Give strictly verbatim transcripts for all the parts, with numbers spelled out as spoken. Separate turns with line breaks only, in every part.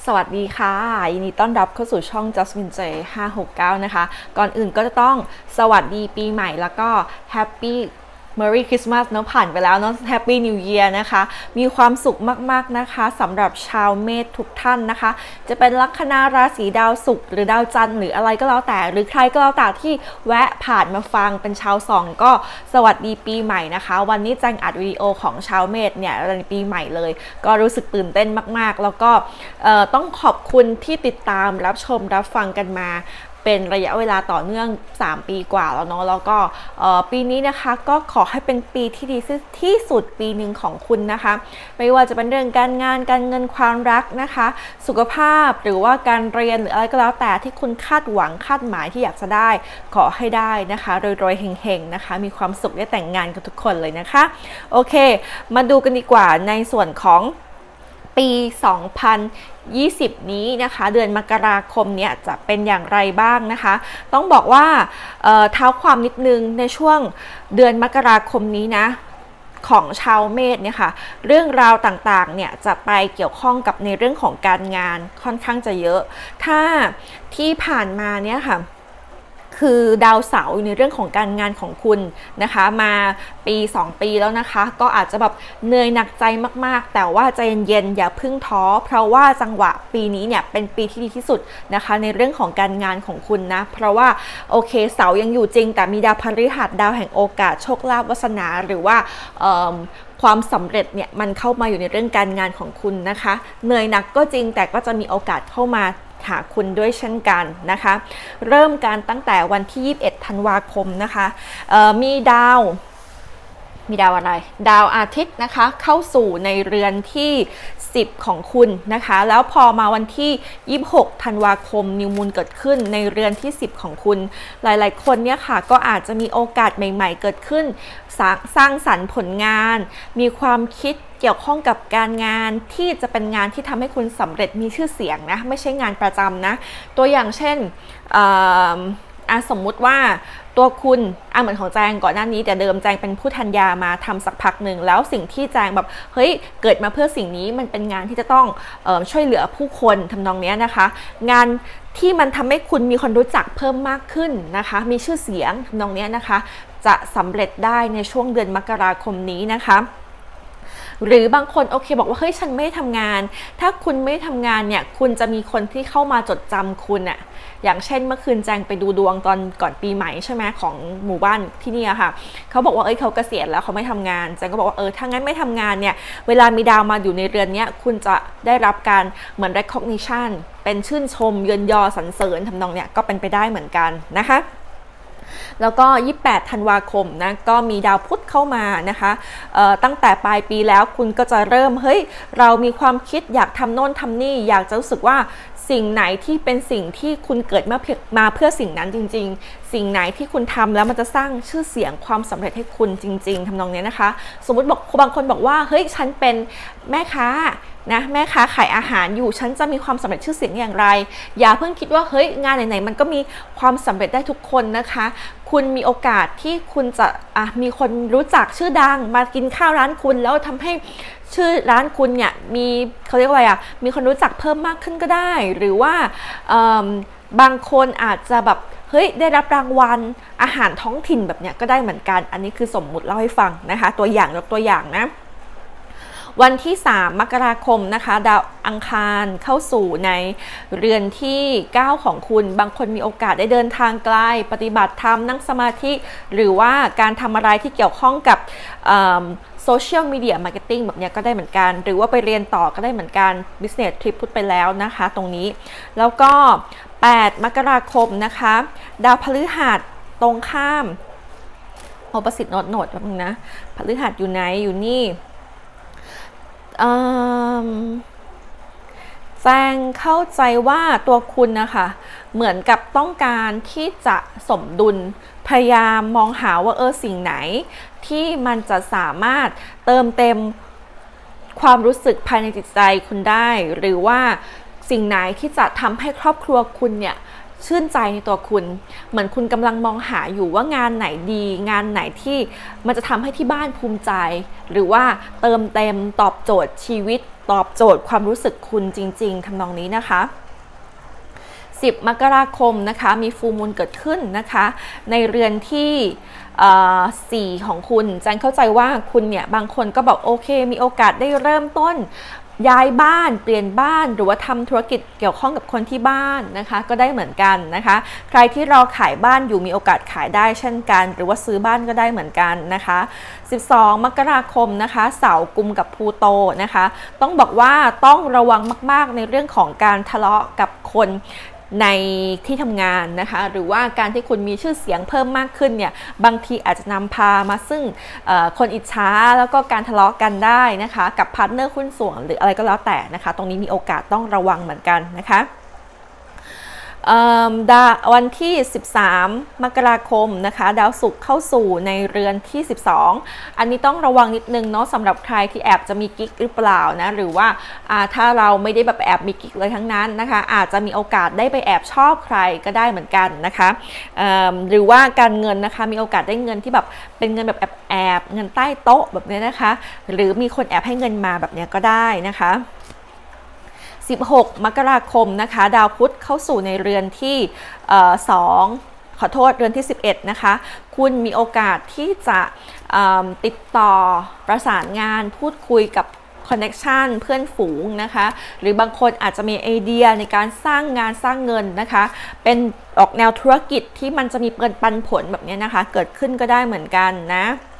สวัสดีค่ะยินดีต้อนรับเข้าสู่ช่อง Jasmine J ห้าหกเก้านะคะก่อนอื่นก็จะต้องสวัสดีปีใหม่แล้วก็ Happy Merry Christmas เนาะผ่านไปแล้วเนาะ Happy New Year นะคะมีความสุขมากๆนะคะสำหรับชาวเมษทุกท่านนะคะจะเป็นลัคนาราศีดาวศุกร์หรือดาวจันทร์หรืออะไรก็แล้วแต่หรือใครก็แล้วแต่ที่แวะผ่านมาฟังเป็นชาวสองก็สวัสดีปีใหม่นะคะวันนี้แจ้งอัดวิดีโอของชาวเมษเนี่ยในปีใหม่เลยก็รู้สึกตื่นเต้นมากๆแล้วก็ต้องขอบคุณที่ติดตามรับชมรับฟังกันมาเป็นระยะเวลาต่อเนื่องสามปีกว่าแล้วเนาะแล้วก็ปีนี้นะคะก็ขอให้เป็นปีที่ดีที่สุดปีหนึ่งของคุณนะคะไม่ว่าจะเป็นเรื่องการงานการเงินความรักนะคะสุขภาพหรือว่าการเรียนหรืออะไรก็แล้วแต่ที่คุณคาดหวังคาดหมายที่อยากจะได้ขอให้ได้นะคะรวยๆเฮงๆนะคะมีความสุขได้แต่งงานกับทุกคนเลยนะคะโอเคมาดูกันดีกว่าในส่วนของปีสองพันยี่สิบนี้นะคะเดือนมกราคมเนี่ยจะเป็นอย่างไรบ้างนะคะต้องบอกว่าเอ่อเท้าความนิดนึงในช่วงเดือนมกราคมนี้นะของชาวเมษเนี่ยค่ะเรื่องราวต่างๆเนี่ยจะไปเกี่ยวข้องกับในเรื่องของการงานค่อนข้างจะเยอะถ้าที่ผ่านมาเนี่ยค่ะคือดาวเสาร์ในเรื่องของการงานของคุณนะคะมาปีสองปีแล้วนะคะก็อาจจะแบบเหนื่อยหนักใจมากๆแต่ว่าใจเย็นๆอย่าพึ่งท้อเพราะว่าจังหวะปีนี้เนี่ยเป็นปีที่ดีที่สุดนะคะในเรื่องของการงานของคุณนะเพราะว่าโอเคเสาร์ยังอยู่จริงแต่มีดาวพฤหัสดาวแห่งโอกาสโชคลาภวาสนาหรือว่าความสำเร็จเนี่ยมันเข้ามาอยู่ในเรื่องการงานของคุณนะคะเหนื่อยหนักก็จริงแต่ก็จะมีโอกาสเข้ามาหาคุณด้วยเช่นกันนะคะเริ่มการตั้งแต่วันที่ยี่สิบเอ็ดธันวาคมนะคะมีดาวมีดาวอะไรดาวอาทิตย์นะคะเข้าสู่ในเรือนที่สิบของคุณนะคะแล้วพอมาวันที่ยี่สิบหกธันวาคมนิวมูนเกิดขึ้นในเรือนที่สิบของคุณหลายๆคนเนี่ยค่ะก็อาจจะมีโอกาสใหม่ๆเกิดขึ้นสร้างสร้างสรรค์ผลงานมีความคิดเกี่ยวข้องกับการงานที่จะเป็นงานที่ทำให้คุณสำเร็จมีชื่อเสียงนะไม่ใช่งานประจำนะตัวอย่างเช่นอ่าสมมุติว่าตัวคุณอ่ะเหมือนของแจงก่อนหน้านี้แต่เดิมแจงเป็นผู้ทัญญามาทำสักพักหนึ่งแล้วสิ่งที่แจงแบบเฮ้ยเกิดมาเพื่อสิ่งนี้มันเป็นงานที่จะต้องเอ่อช่วยเหลือผู้คนทำนองนี้นะคะงานที่มันทำให้คุณมีคนรู้จักเพิ่มมากขึ้นนะคะมีชื่อเสียงทำนองนี้นะคะจะสำเร็จได้ในช่วงเดือนมกราคมนี้นะคะหรือบางคนโอเคบอกว่าเฮ้ยฉันไม่ทำงานถ้าคุณไม่ทำงานเนี่ยคุณจะมีคนที่เข้ามาจดจำคุณอะอย่างเช่นเมื่อคืนแจงไปดูดวงตอนก่อนปีใหม่ใช่ไหมของหมู่บ้านที่นี่ค่ะเขาบอกว่าเอ้ยเขาเกษียณแล้วเขาไม่ทำงานแจงก็บอกว่าเออถ้างั้นไม่ทำงานเนี่ยเวลามีดาวมาอยู่ในเรือนเนี้ยคุณจะได้รับการเหมือน recognition เป็นชื่นชมเยินยอสรรเสริญทำนองเนี้ยก็เป็นไปได้เหมือนกันนะคะแล้วก็ยี่สิบแปดธันวาคมนะก็มีดาวพุธเข้ามานะคะตั้งแต่ปลายปีแล้วคุณก็จะเริ่มเฮ้ยเรามีความคิดอยากทำโน่นทำนี่อยากจะรู้สึกว่าสิ่งไหนที่เป็นสิ่งที่คุณเกิดมามาเพื่อสิ่งนั้นจริงๆสิ่งไหนที่คุณทำแล้วมันจะสร้างชื่อเสียงความสำเร็จให้คุณจริงๆทำนองนี้นะคะสมมุติบอกบางคนบอกว่าเฮ้ยฉันเป็นแม่ค้านะแม่ค้าขายอาหารอยู่ฉันจะมีความสำเร็จชื่อเสียงอย่างไรอย่าเพิ่งคิดว่าเฮ้ยงานไหนๆมันก็มีความสำเร็จได้ทุกคนนะคะคุณมีโอกาสที่คุณจะอ่ะมีคนรู้จักชื่อดังมากินข้าวร้านคุณแล้วทำให้ชื่อร้านคุณเนี่ยมีเขาเรียกว่าอะไรอ่ะมีคนรู้จักเพิ่มมากขึ้นก็ได้หรือว่าบางคนอาจจะแบบเฮ้ยได้รับรางวัลอาหารท้องถิ่นแบบเนี้ยก็ได้เหมือนกันอันนี้คือสมมุติเล่าให้ฟังนะคะตัวอย่างยกตัวอย่างนะวันที่สามมกราคมนะคะดาวอังคารเข้าสู่ในเรือนที่เก้าของคุณบางคนมีโอกาสได้เดินทางไกลปฏิบัติธรรมนั่งสมาธิหรือว่าการทำอะไรที่เกี่ยวข้องกับโซเชียลมีเดียมาร์เก็ตติ้งแบบนี้ก็ได้เหมือนกันหรือว่าไปเรียนต่อก็ได้เหมือนกัน Business Trip พูดไปแล้วนะคะตรงนี้แล้วก็แปดมกราคมนะคะดาวพฤหัสตรงข้ามโอประสิทธิ์โนดโนดแบบนึงนะพฤหัสอยู่ไหนอยู่นี่แจงเข้าใจว่าตัวคุณนะคะเหมือนกับต้องการที่จะสมดุลพยายามมองหาว่าเออสิ่งไหนที่มันจะสามารถเติมเต็มความรู้สึกภายในจิตใจคุณได้หรือว่าสิ่งไหนที่จะทำให้ครอบครัวคุณเนี่ยชื่นใจในตัวคุณเหมือนคุณกำลังมองหาอยู่ว่างานไหนดีงานไหนที่มันจะทำให้ที่บ้านภูมิใจหรือว่าเติมเต็มตอบโจทย์ชีวิตตอบโจทย์ความรู้สึกคุณจริงๆทำนองนี้นะคะสิบมกราคมนะคะมีฟูลมูนเกิดขึ้นนะคะในเรือนที่สี่ของคุณจันเข้าใจว่าคุณเนี่ยบางคนก็บอกโอเคมีโอกาสได้เริ่มต้นย้ายบ้านเปลี่ยนบ้านหรือว่าทำธุรกิจเกี่ยวข้องกับคนที่บ้านนะคะก็ได้เหมือนกันนะคะใครที่รอขายบ้านอยู่มีโอกาสขายได้เช่นกันหรือว่าซื้อบ้านก็ได้เหมือนกันนะคะสิบสองมกราคมนะคะเสาร์กุมกับพลูโตนะคะต้องบอกว่าต้องระวังมากๆในเรื่องของการทะเลาะกับคนในที่ทำงานนะคะหรือว่าการที่คุณมีชื่อเสียงเพิ่มมากขึ้นเนี่ยบางทีอาจจะนำพามาซึ่งคนอิจฉาแล้วก็การทะเลาะกันได้นะคะกับพาร์ทเนอร์หุ้นส่วนหรืออะไรก็แล้วแต่นะคะตรงนี้มีโอกาสต้องระวังเหมือนกันนะคะวันที่สิบสามมกราคมนะคะดาวศุกร์เข้าสู่ในเรือนที่สิบสองอันนี้ต้องระวังนิดนึงเนาะสำหรับใครที่แอบจะมีกิ๊กหรือเปล่านะหรือว่าถ้าเราไม่ได้แบบแอบมีกิ๊กเลยทั้งนั้นนะคะอาจจะมีโอกาสได้ไปแอบชอบใครก็ได้เหมือนกันนะคะหรือว่าการเงินนะคะมีโอกาสได้เงินที่แบบเป็นเงินแบบแอบๆเงินใต้โต๊ะแบบนี้นะคะหรือมีคนแอบให้เงินมาแบบนี้ก็ได้นะคะสิบหกมกราคมนะคะดาวพุธเข้าสู่ในเรือนที่สองขอโทษเรือนที่สิบเอ็ดนะคะคุณมีโอกาสที่จะติดต่อประสานงานพูดคุยกับคอนเน็กชันเพื่อนฝูงนะคะหรือบางคนอาจจะมีไอเดียในการสร้างงานสร้างเงินนะคะเป็นออกแนวธุรกิจที่มันจะมีเปิดปันผลแบบนี้นะคะเกิดขึ้นก็ได้เหมือนกันนะ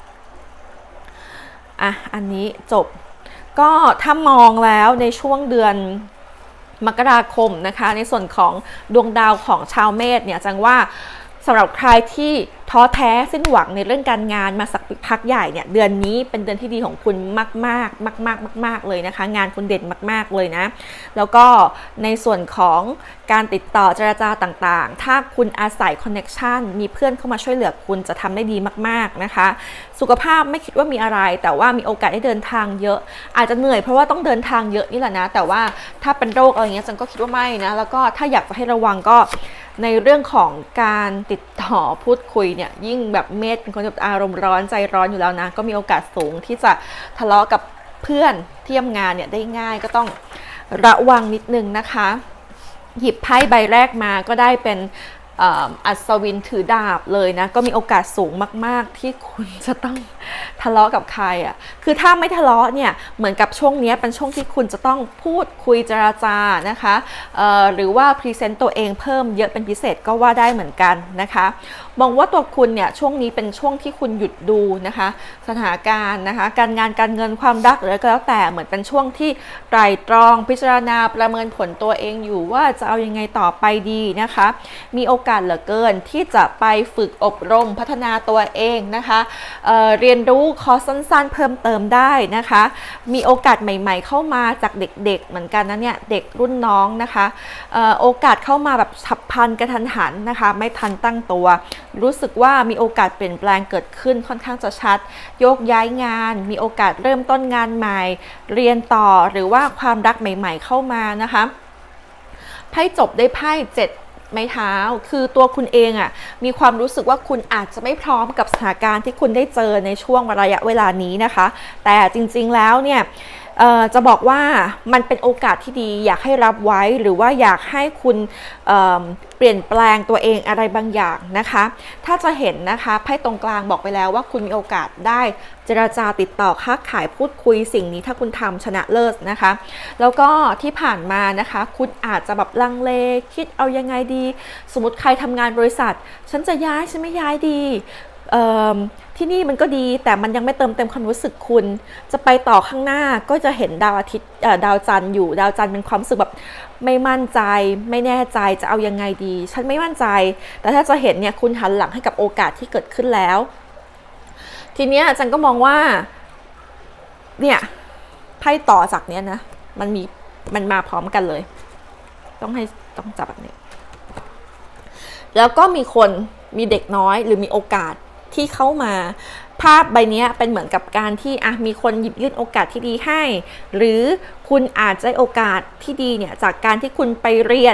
อ่ะอันนี้จบก็ถ้ามองแล้วในช่วงเดือนมกราคมนะคะในส่วนของดวงดาวของชาวเมษเนี่ยจังว่าสำหรับใครที่ท้อแท้สิ้นหวังในเรื่องการงานมาสักพักใหญ่เนี่ยเดือนนี้เป็นเดือนที่ดีของคุณมากมากมากมากมากมากเลยนะคะงานคุณเด่นมากๆเลยนะแล้วก็ในส่วนของการติดต่อเจรจาต่างๆถ้าคุณอาศัยคอนเน็กชันมีเพื่อนเข้ามาช่วยเหลือคุณจะทำได้ดีมากๆนะคะสุขภาพไม่คิดว่ามีอะไรแต่ว่ามีโอกาสได้เดินทางเยอะอาจจะเหนื่อยเพราะว่าต้องเดินทางเยอะนี่แหละนะแต่ว่าถ้าเป็นโรคอะไรเงี้ยจังก็คิดว่าไม่นะแล้วก็ถ้าอยากจะให้ระวังก็ในเรื่องของการติดต่อพูดคุยเนี่ยยิ่งแบบเมษเป็นคนแบบอารมณ์ร้อนใจร้อนอยู่แล้วนะก็มีโอกาสสูงที่จะทะเลาะกับเพื่อนที่ทำงานเนี่ยได้ง่ายก็ต้องระวังนิดนึงนะคะหยิบไพ่ใบแรกมาก็ได้เป็นอัศวินถือดาบเลยนะก็มีโอกาสสูงมากๆที่คุณจะต้องทะเลาะกับใครอ่ะคือถ้าไม่ทะเลาะเนี่ยเหมือนกับช่วงนี้เป็นช่วงที่คุณจะต้องพูดคุยเจรจานะคะหรือว่าพรีเซนต์ตัวเองเพิ่มเยอะเป็นพิเศษก็ว่าได้เหมือนกันนะคะมองว่าตัวคุณเนี่ยช่วงนี้เป็นช่วงที่คุณหยุดดูนะคะสถานการณ์นะคะการงานการเงินความรักหรือก็แล้วแต่เหมือนเป็นช่วงที่ไตร่ตรองพิจารณาประเมินผลตัวเองอยู่ว่าจะเอายังไงต่อไปดีนะคะมีโอกาสเหลือเกินที่จะไปฝึกอบรมพัฒนาตัวเองนะคะเอ่อเรียนรู้คอร์สสั้นๆเพิ่มเติมได้นะคะมีโอกาสใหม่ๆเข้ามาจากเด็กๆเหมือนกันนะเนี่ยเด็กรุ่นน้องนะคะเอ่อโอกาสเข้ามาแบบฉับพลันกระทันหันนะคะไม่ทันตั้งตัวรู้สึกว่ามีโอกาสเปลี่ยนแปลงเกิดขึ้นค่อนข้างจะชัดโยกย้ายงานมีโอกาสเริ่มต้นงานใหม่เรียนต่อหรือว่าความรักใหม่ๆเข้ามานะคะไพ่จบได้ไพ่เจ็ดไม้เท้าคือตัวคุณเองอ่ะมีความรู้สึกว่าคุณอาจจะไม่พร้อมกับสถานการณ์ที่คุณได้เจอในช่วงระยะเวลานี้นะคะแต่จริงๆแล้วเนี่ยจะบอกว่ามันเป็นโอกาสที่ดีอยากให้รับไว้หรือว่าอยากให้คุณเ, เปลี่ยนแปลงตัวเองอะไรบางอย่างนะคะถ้าจะเห็นนะคะไพ่ตรงกลางบอกไปแล้วว่าคุณมีโอกาสได้เจรจาติดต่อค้าขายพูดคุยสิ่งนี้ถ้าคุณทำชนะเลิศนะคะแล้วก็ที่ผ่านมานะคะคุณอาจจะแบบลังเลคิดเอายังไงดีสมมติใครทำงานบริษัทฉันจะย้ายฉันไม่ย้ายดีที่นี่มันก็ดีแต่มันยังไม่เติมเต็มความรู้สึกคุณจะไปต่อข้างหน้าก็จะเห็นดาวอาทิตย์ดาวจันทร์อยู่ดาวจันทร์เป็นความรู้สึกแบบไม่มั่นใจไม่แน่ใจจะเอายังไงดีฉันไม่มั่นใจแต่ถ้าจะเห็นเนี่ยคุณหันหลังให้กับโอกาสที่เกิดขึ้นแล้วทีเนี้ยจันก็มองว่าเนี่ยไพ่ต่อจากเนี้ยนะมันมีมันมาพร้อมกันเลยต้องให้ต้องจับแบบนี้แล้วก็มีคนมีเด็กน้อยหรือมีโอกาสที่เข้ามาภาพใบนี้เป็นเหมือนกับการที่อ่ะมีคนหยิบยื่นโอกาสที่ดีให้หรือคุณอาจจะได้โอกาสที่ดีเนี่ยจากการที่คุณไปเรียน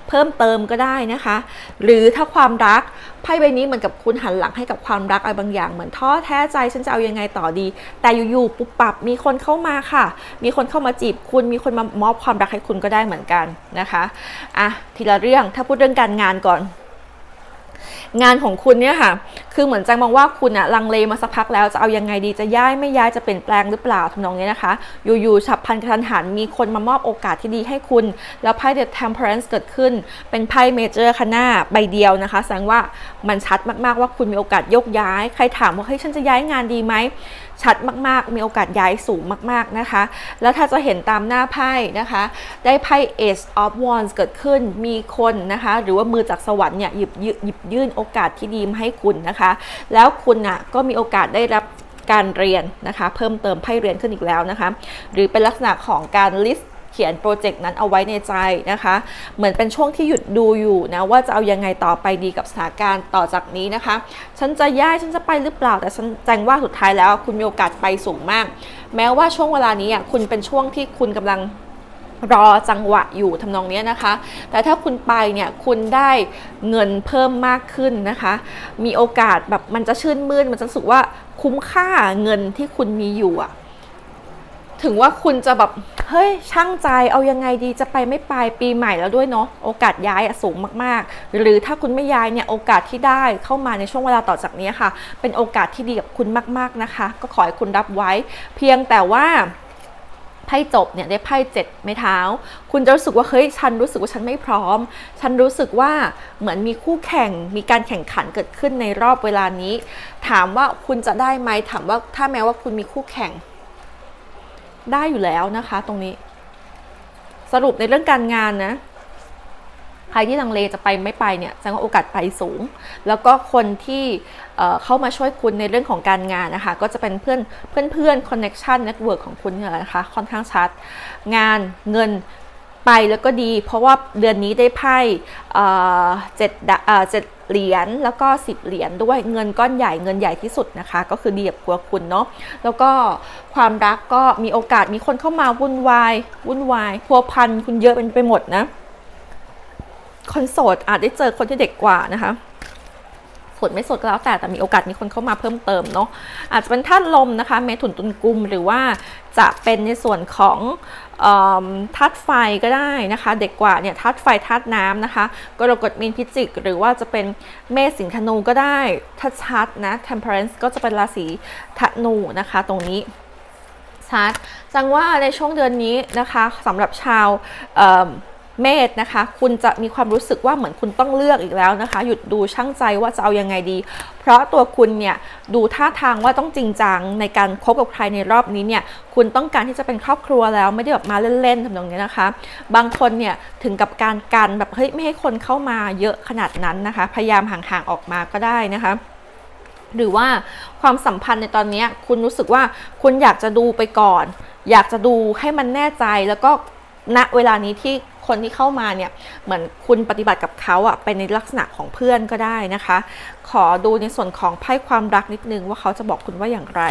เพิ่มเติมก็ได้นะคะหรือถ้าความรักไพ่ใบนี้เหมือนกับคุณหันหลังให้กับความรักอะไรบางอย่างเหมือนท้อแท้ใจฉันจะเอายังไงต่อดีแต่อยู่ๆปุ๊บปับมีคนเข้ามาค่ะมีคนเข้ามาจีบคุณมีคนมามอบความรักให้คุณก็ได้เหมือนกันนะคะอ่ะทีละเรื่องถ้าพูดเรื่องการงานก่อนงานของคุณเนี่ยค่ะคือเหมือนจังมองว่าคุณอะลังเลมาสักพักแล้วจะเอายังไงดีจะย้ายไม่ย้ายจะเปลี่ยนแปลงหรือเปล่าทำนองนี้นะคะอยู่ๆฉับพลันกระทันหันมีคนมามอบโอกาสที่ดีให้คุณแล้วไพ่ The Temperance เกิดขึ้นเป็นไพ่เมเจอร์คณะใบเดียวนะคะแสดงว่ามันชัดมากๆว่าคุณมีโอกาสยกย้ายใครถามว่าเฮ้ยฉันจะย้ายงานดีไหมชัดมากๆมีโอกาสย้ายสูงมากๆนะคะแล้วถ้าจะเห็นตามหน้าไพ่นะคะได้ไพ่ Ace of Wands เกิดขึ้นมีคนนะคะหรือว่ามือจากสวรรค์เนี่ยหยิบหยิบยื่นโอกาสที่ดีมาให้คุณนะคะแล้วคุณน่ะก็มีโอกาสได้รับการเรียนนะคะเพิ่มเติมไพ่เรียนขึ้นอีกแล้วนะคะหรือเป็นลักษณะของการลิสต์เขียนโปรเจกต์นั้นเอาไว้ในใจนะคะเหมือนเป็นช่วงที่หยุดดูอยู่นะว่าจะเอายังไงต่อไปดีกับสถานการณ์ต่อจากนี้นะคะฉันจะย้ายฉันจะไปหรือเปล่าแต่ฉันแจ้งว่าสุดท้ายแล้วคุณมีโอกาสไปสูงมากแม้ว่าช่วงเวลานี้อ่ะคุณเป็นช่วงที่คุณกำลังรอจังหวะอยู่ทำนองนี้นะคะแต่ถ้าคุณไปเนี่ยคุณได้เงินเพิ่มมากขึ้นนะคะมีโอกาสแบบมันจะชื่นมื่นมันจะรู้สึกว่าคุ้มค่าเงินที่คุณมีอยู่อะถึงว่าคุณจะแบบเฮ้ยช่างใจเอายังไงดีจะไปไม่ไปปีใหม่แล้วด้วยเนาะโอกาสย้ายสูงมากๆหรือถ้าคุณไม่ย้ายเนี่ยโอกาสที่ได้เข้ามาในช่วงเวลาต่อจากนี้ค่ะเป็นโอกาสที่ดีกับคุณมากๆนะคะก็ขอให้คุณรับไว้เพียงแต่ว่าไพ่จบเนี่ยได้ไพ่เจ็ดไม้เท้าคุณจะรู้สึกว่าเฮ้ยฉันรู้สึกว่าฉันไม่พร้อมฉันรู้สึกว่าเหมือนมีคู่แข่งมีการแข่งขันเกิดขึ้นในรอบเวลานี้ถามว่าคุณจะได้ไหมถามว่าถ้าแม้ว่าคุณมีคู่แข่งได้อยู่แล้วนะคะตรงนี้สรุปในเรื่องการงานนะใครที่ลังเลจะไปไม่ไปเนี่ยแสดงว่าโอกาสไปสูงแล้วก็คนที่เข้ามาช่วยคุณในเรื่องของการงานนะคะก็จะเป็นเพื่อนเพื่อนเพื่อนคอนเน็กชันเน็ตเวิร์กของคุณเนี่ยนะคะค่อนข้างชัดงานเงินไปแล้วก็ดีเพราะว่าเดือนนี้ได้ไพ่เจ็ดเจ็ดเหรียญแล้วก็สิบเหรียญด้วยเงินก้อนใหญ่เงินใหญ่ที่สุดนะคะก็คือดีกับตัวคุณเนาะแล้วก็ความรักก็มีโอกาสมีคนเข้ามาวุ่นวายวุ่นวายพัวพันคุณเยอะเป็นไปหมดนะคนโสดอาจได้เจอคนที่เด็กกว่านะคะโสดไม่โสดก็แล้วแต่แต่มีโอกาสมีคนเข้ามาเพิ่มเติมเนาะอาจจะเป็นธาตุลมนะคะเมถุนตุลกุมหรือว่าจะเป็นในส่วนของธาตุไฟก็ได้นะคะเด็กกว่าเนี่ยธาตุไฟธาตุน้ำนะคะกรกฎมีนพิจิกหรือว่าจะเป็นเมษสิงห์ธนูก็ได้ถ้าชัดนะ Temperance ก็จะเป็นราศีธนูนะคะตรงนี้ชัดจังว่าในช่วงเดือนนี้นะคะสำหรับชาวเมษนะคะคุณจะมีความรู้สึกว่าเหมือนคุณต้องเลือกอีกแล้วนะคะหยุดดูช่างใจว่าจะเอายังไงดีเพราะตัวคุณเนี่ยดูท่าทางว่าต้องจริงจังในการคบกับใครในรอบนี้เนี่ยคุณต้องการที่จะเป็นครอบครัวแล้วไม่ได้แบบมาเล่นๆทำนองนี้นะคะบางคนเนี่ยถึงกับการกันแบบเฮ้ยไม่ให้คนเข้ามาเยอะขนาดนั้นนะคะพยายามห่างๆออกมาก็ได้นะคะหรือว่าความสัมพันธ์ในตอนนี้คุณรู้สึกว่าคุณอยากจะดูไปก่อนอยากจะดูให้มันแน่ใจแล้วก็ณเวลานี้ที่คนที่เข้ามาเนี่ยเหมือนคุณปฏิบัติกับเขาอะไปในลักษณะของเพื่อนก็ได้นะคะขอดูในส่วนของไพ่ความรักนิดนึงว่าเขาจะบอกคุณว่าอย่างไร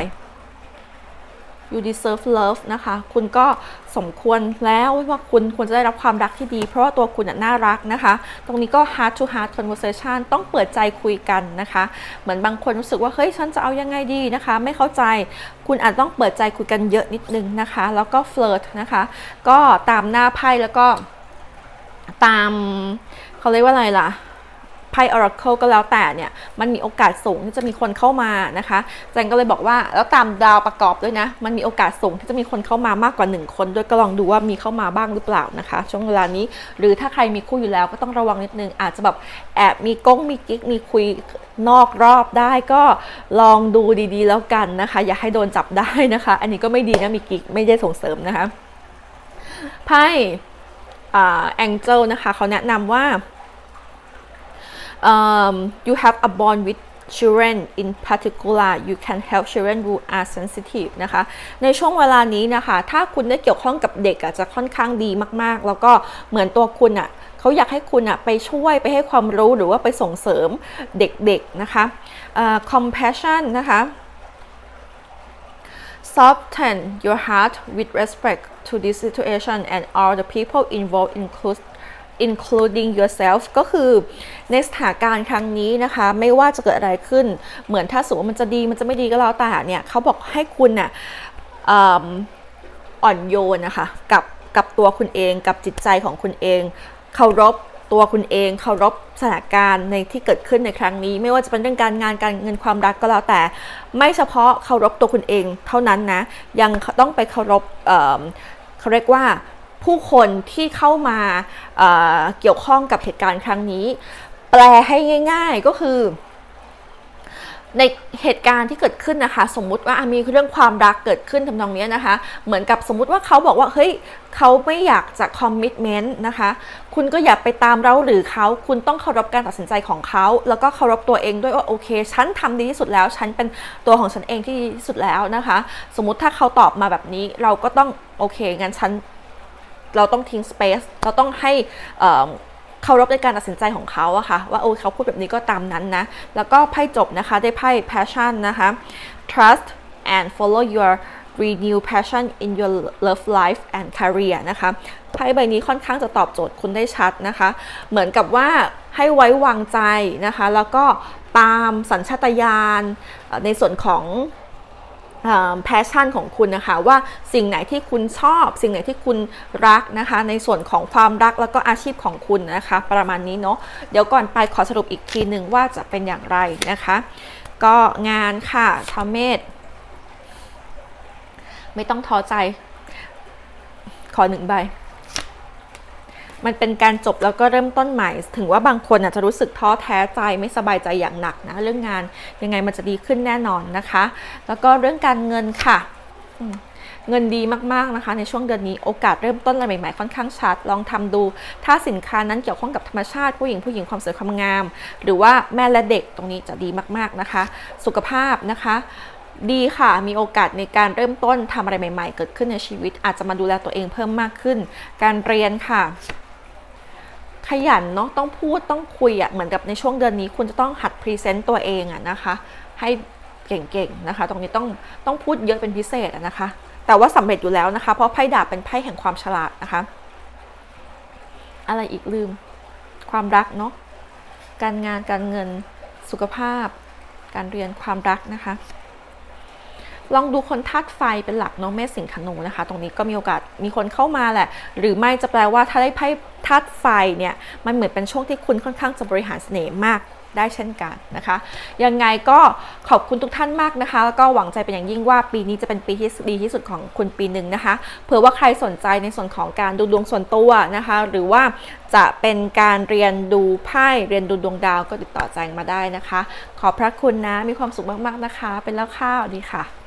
you deserve love นะคะคุณก็สมควรแล้วว่าคุณควรจะได้รับความรักที่ดีเพราะว่าตัวคุณน่ารักนะคะตรงนี้ก็ heart to heart conversation ต้องเปิดใจคุยกันนะคะเหมือนบางคนรู้สึกว่าเฮ้ยฉันจะเอายังไงดีนะคะไม่เข้าใจคุณอาจต้องเปิดใจคุยกันเยอะนิดนึงนะคะแล้วก็ flirt นะคะก็ตามหน้าไพ่แล้วก็ตามเขาเรียกว่าอะไรล่ะไพ่ Oracle ก็แล้วแต่เนี่ยมันมีโอกาสสูงที่จะมีคนเข้ามานะคะแจงก็เลยบอกว่าแล้วตามดาวประกอบด้วยนะมันมีโอกาสสูงที่จะมีคนเข้ามามากกว่าหนึ่งคนด้วยก็ลองดูว่ามีเข้ามาบ้างหรือเปล่านะคะช่วงเวลานี้หรือถ้าใครมีคู่อยู่แล้วก็ต้องระวังนิดนึงอาจจะแบบแอบมีก้งมีกิ๊กมีคุยนอกรอบได้ก็ลองดูดีๆแล้วกันนะคะอย่าให้โดนจับได้นะคะอันนี้ก็ไม่ดีนะมีกิ๊กไม่ได้ส่งเสริมนะคะไพ่แองเจิลนะคะเขาแนะนำว่า um, you have a bond with children in particular you can help children who are sensitive นะคะในช่วงเวลานี้นะคะถ้าคุณได้เกี่ยวข้องกับเด็กจะค่อนข้างดีมากๆแล้วก็เหมือนตัวคุณอ่ะเขาอยากให้คุณอ่ะไปช่วยไปให้ความรู้หรือว่าไปส่งเสริมเด็กๆนะคะ uh, compassion นะคะ soften your heart with respect to this situation and all the people involved include including yourself ก็คือในสถานการณ์ครั้งนี้นะคะไม่ว่าจะเกิดอะไรขึ้นเหมือนถ้าสมมติมันจะดีมันจะไม่ดีก็แล้วแต่เนี่ยเขาบอกให้คุณน่ะอ่อนโยนนะคะกับกับตัวคุณเองกับจิตใจของคุณเองเคารพตัวคุณเองเคารพสถานการณ์ในที่เกิดขึ้นในครั้งนี้ไม่ว่าจะเป็นเรื่องการงานการเงินความรักก็แล้วแต่ไม่เฉพาะเคารพตัวคุณเองเท่านั้นนะยังต้องไปเคารพ เ, เขาเรียกว่าผู้คนที่เข้ามา เ, เกี่ยวข้องกับเหตุการณ์ครั้งนี้แปลให้ง่ายๆก็คือในเหตุการณ์ที่เกิดขึ้นนะคะสมมุติว่ามีเรื่องความรักเกิดขึ้นทำนองนี้นะคะเหมือนกับสมมุติว่าเขาบอกว่าเฮ้ยเขาไม่อยากจะคอมมิตเมนต์นะคะคุณก็อย่าไปตามเร้าหรือเขาคุณต้องเคารพการตัดสินใจของเขาแล้วก็เคารพตัวเองด้วยว่าโอเคฉันทำดีที่สุดแล้วฉันเป็นตัวของฉันเองที่ดีที่สุดแล้วนะคะสมมุติถ้าเขาตอบมาแบบนี้เราก็ต้องโอเคงั้นฉันเราต้องทิ้งสเปซเราต้องให้เคารพในการตัดสินใจของเขาอะค่ะว่าโอ้เขาพูดแบบนี้ก็ตามนั้นนะแล้วก็ไพ่จบนะคะได้ไพ่ passion นะคะ trust and follow your renewed passion in your love life and career นะคะไพ่ใบนี้ค่อนข้างจะตอบโจทย์คุณได้ชัดนะคะเหมือนกับว่าให้ไว้วางใจนะคะแล้วก็ตามสัญชาตญาณในส่วนของแพชชั่นของคุณนะคะว่าสิ่งไหนที่คุณชอบสิ่งไหนที่คุณรักนะคะในส่วนของความรักแล้วก็อาชีพของคุณนะคะประมาณนี้เนาะเดี๋ยวก่อนไปขอสรุปอีกทีหนึ่งว่าจะเป็นอย่างไรนะคะก็งานค่ะชาวเมษไม่ต้องท้อใจขอหนึ่งใบมันเป็นการจบแล้วก็เริ่มต้นใหม่ถึงว่าบางคนอาจจะรู้สึกท้อแท้ใจไม่สบายใจอย่างหนักนะเรื่องงานยังไงมันจะดีขึ้นแน่นอนนะคะแล้วก็เรื่องการเงินค่ะเงินดีมากๆนะคะในช่วงเดือนนี้โอกาสเริ่มต้นอะไรใหม่ๆค่อนข้างชัดลองทำดูถ้าสินค้านั้นเกี่ยวข้องกับธรรมชาติผู้หญิงผู้หญิงความสวยความงามหรือว่าแม่และเด็กตรงนี้จะดีมากๆนะคะสุขภาพนะคะดีค่ะมีโอกาสในการเริ่มต้นทำอะไรใหม่ๆเกิดขึ้นในชีวิตอาจจะมาดูแลตัวเองเพิ่มมากขึ้นการเรียนค่ะขยันเนาะต้องพูดต้องคุยอ่ะเหมือนกับในช่วงเดือนนี้คุณจะต้องหัดพรีเซนต์ตัวเองอ่ะนะคะให้เก่งๆนะคะตรงนี้ต้องต้องพูดเยอะเป็นพิเศษนะคะแต่ว่าสำเร็จอยู่แล้วนะคะเพราะไพ่ดาบเป็นไพ่แห่งความฉลาดนะคะอะไรอีกลืมความรักเนาะการงานการเงินสุขภาพการเรียนความรักนะคะลองดูคนธาตุไฟเป็นหลักเนาะเมษสิงห์ธนูนะคะตรงนี้ก็มีโอกาสมีคนเข้ามาแหละหรือไม่จะแปลว่าถ้าได้ไพ่ธาตุไฟเนี่ยมันเหมือนเป็นช่วงที่คุณค่อนข้างจะบริหารเสน่ห์มากได้เช่นกันนะคะยังไงก็ขอบคุณทุกท่านมากนะคะแล้วก็หวังใจเป็นอย่างยิ่งว่าปีนี้จะเป็นปีที่ดีที่สุดของคุณปีหนึ่งนะคะเผื่อว่าใครสนใจในส่วนของการดูดวงส่วนตัวนะคะหรือว่าจะเป็นการเรียนดูไพ่เรียนดูดวงดาวก็ติดต่อแจ้งมาได้นะคะขอบพระคุณนะมีความสุขมากๆนะคะเป็นแล้วค่ะสวัสดีค่ะ